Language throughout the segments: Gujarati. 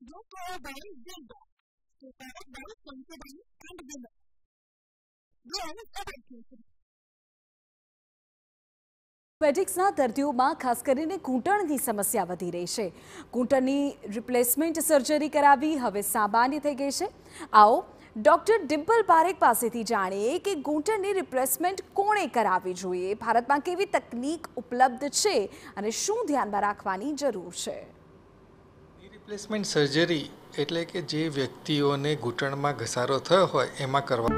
Dr. by Gilda, prepared by Sensodyne and Women. Then, evacuation. પેડિક્સના દર્દીઓમાં ખાસ કરીને ઘૂંટણની સમસ્યા વધી રહી છે. ઘૂંટણની રિપ્લેસમેન્ટ સર્જરી કરાવી હવે સામાન્ય થઈ ગઈ છે. આવો ડોક્ટર ડિમ્પલ પારેખ પાસેથી જાણીએ કે ઘૂંટણની રિપ્લેસમેન્ટ કોણે કરાવવી જોઈએ, ભારતમાં કેવી તકનીક ઉપલબ્ધ છે અને શું ધ્યાનમાં રાખવાની જરૂર છે. રિપ્લેસમેન્ટ સર્જરી એટલે કે જે વ્યક્તિઓને ઘૂંટણમાં ઘસારો થયો હોય એમાં કરવા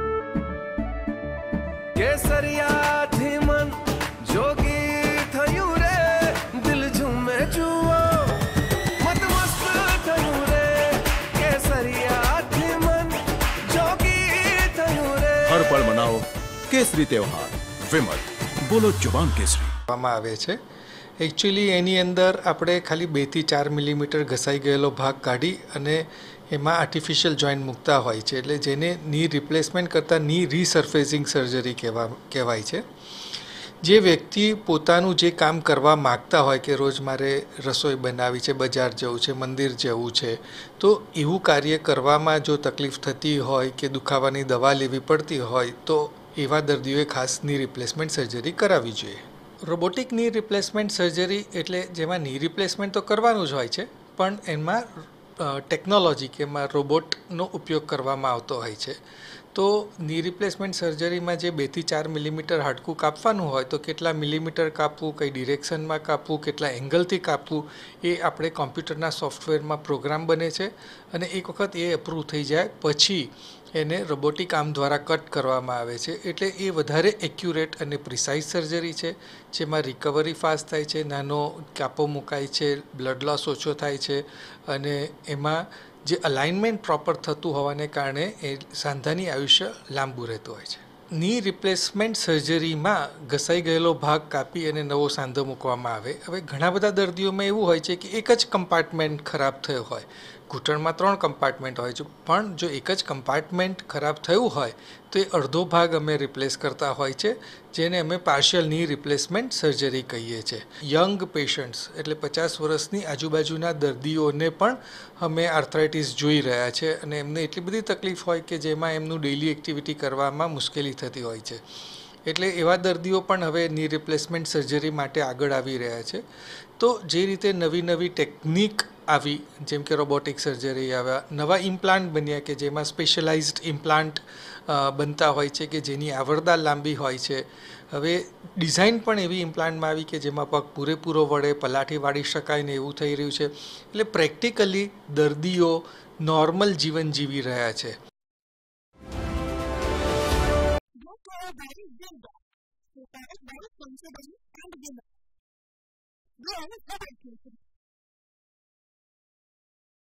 हर पल मनाओ केसरी त्योहार विमल बोलो जुबान केसरी આવે છે. એકચ્યુઅલી એની અંદર આપણે ખાલી 2 થી 4 મિલીમીટર ઘસાઈ ગયેલો ભાગ કાઢી અને એમાં આર્ટિફિશિયલ જોઈન્ટ મૂકતા હોય છે, એટલે જેને ની રિપ્લેસમેન્ટ કરતાં ની રીસર્ફેસિંગ સર્જરી કહેવાય છે. જે વ્યક્તિ પોતાનું જે કામ કરવા માગતા હોય કે રોજ મારે રસોઈ બનાવી છે, બજાર જવું છે, મંદિર જવું છે, તો એવું કાર્ય કરવામાં જો તકલીફ થતી હોય કે દુખાવાની દવા લેવી પડતી હોય તો એવા દર્દીઓએ ખાસ ની રિપ્લેસમેન્ટ સર્જરી કરાવવી જોઈએ. રોબોટિક ની રિપ્લેસમેન્ટ સર્જરી એટલે જેમાં ની રિપ્લેસમેન્ટ તો કરવાનું જ હોય છે, પણ એમાં ટેકનોલોજી કે એમાં રોબોટનો ઉપયોગ કરવામાં આવતો હોય છે. તો ની રિપ્લેસમેન્ટ સર્જરીમાં જે 2 થી 4 મિલીમીટર હાડકું કાપવાનું હોય તો કેટલા મિલીમીટર કાપવું, કઈ ડિરેક્શનમાં કાપવું, કેટલા એંગલથી કાપવું, એ આપણે કોમ્પ્યુટરના સોફ્ટવેરમાં પ્રોગ્રામ બને છે અને એક વખત એ અપ્રૂવ થઈ જાય પછી એને રોબોટિક આર્મ દ્વારા કટ કરવામાં આવે છે. એટલે એ વધારે એક્યુરેટ અને પ્રિસાઇઝ સર્જરી છે, જેમાં રિકવરી ફાસ્ટ થાય છે, નાનો કાપો મુકાય છે, બ્લડ લોસ ઓછો થાય છે અને એમાં જે અલાઇનમેન્ટ પ્રોપર થતું હોવાને કારણે એ સાંધાની આયુષ્ય લાંબુ રહેતું હોય છે. ની રિપ્લેસમેન્ટ સર્જરીમાં ઘસાઈ ગયેલો ભાગ કાપી અને નવો સાંધો મૂકવામાં આવે. હવે ઘણા બધા દર્દીઓમાં એવું હોય છે કે એક જ કમ્પાર્ટમેન્ટ ખરાબ થયો હોય, ઘૂંટણમાં 3 કમ્પાર્ટમેન્ટ હોય છે, પણ જો એક જ કમ્પાર્ટમેન્ટ ખરાબ થયું હોય તો એ અડધો ભાગ અમે રિપ્લેસ કરતા હોય છે, જેને અમે પાર્શિયલ ની રિપ્લેસમેન્ટ સર્જરી કહીએ છીએ. યંગ પેશન્ટ્સ એટલે 50 વર્ષની આજુબાજુના દર્દીઓને પણ અમે આર્થરાઇટિસ જોઈ રહ્યા છે અને એમને એટલી બધી તકલીફ હોય કે જેમાં એમનું ડેઇલી એક્ટિવિટી કરવામાં મુશ્કેલી થતી હોય છે. એટલે એવા દર્દીઓ પણ હવે ની રિપ્લેસમેન્ટ સર્જરી માટે આગળ આવી રહ્યા છે. તો જે રીતે નવી ટેકનિક આવી, જેમ કે રોબોટિક સર્જરી આવ્યા, નવા ઇમ્પ્લાન્ટ બન્યા કે જેમાં સ્પેશિયલાઇઝ્ડ ઇમ્પ્લાન્ટ બનતા હોય છે કે જેની આવરદા લાંબી હોય છે. હવે ડિઝાઇન પણ એવી ઇમ્પ્લાન્ટમાં આવી કે જેમાં પગ પૂરેપૂરો વળે, પલાઠી વાળી શકાય ને એવું થઈ રહ્યું છે. એટલે પ્રેક્ટિકલી દર્દીઓ નોર્મલ જીવન જીવી રહ્યા છે. Prepared by Sensodyne and Women. Then, evacuation.